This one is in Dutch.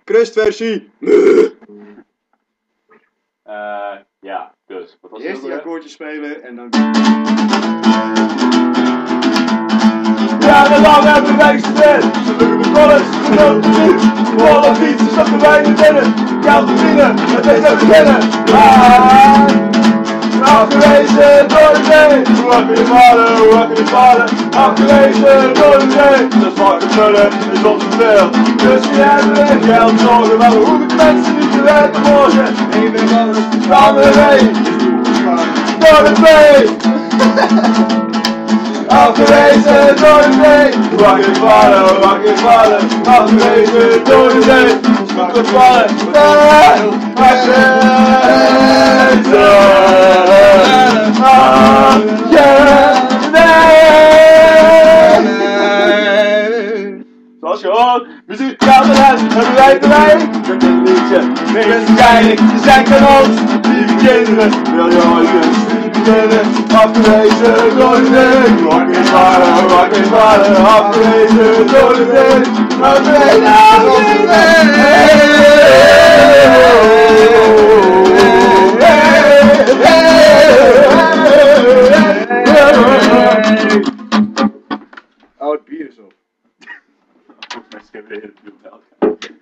Crustversie. Ja, dus. Wat was Eerst die het? akkoordjes spelen en dan... Ja, de lang hebben wij gestudeerd. Ze lukken de college, ze doen het niet. Volle fietsen, stappen wij naar binnen. Geld verdienen, het is te beginnen. Afgewezen door de zee. Hoe hard kun je vallen, hoe hard kun je vallen. Afgewezen door de zee. Dat fucking vullen is ons te veel. Dus we hebben weer geld zorgen. Maar we hoeven de mensen niet te werken morgen. Eén weg anders. De andere weg. Door de zee. Afgewezen door de zee. Wakker ik vallen, wakker ik vallen. Afgewezen door de zee. Wakker ik vallen. Zoals je hoort, muziek gaat eruit en we weten wij. Met een liedje, waarschijnlijk, ze zijn kanons. Lieve kinderen, wil je ooit een studie beginnen? Afgewezen door de zee. Wakker vallen, wakker vallen. Afgewezen door de zee. Afgewezen door de zee. Oh, het bier is op. Mensen hebben de hele buurt bij elkaar.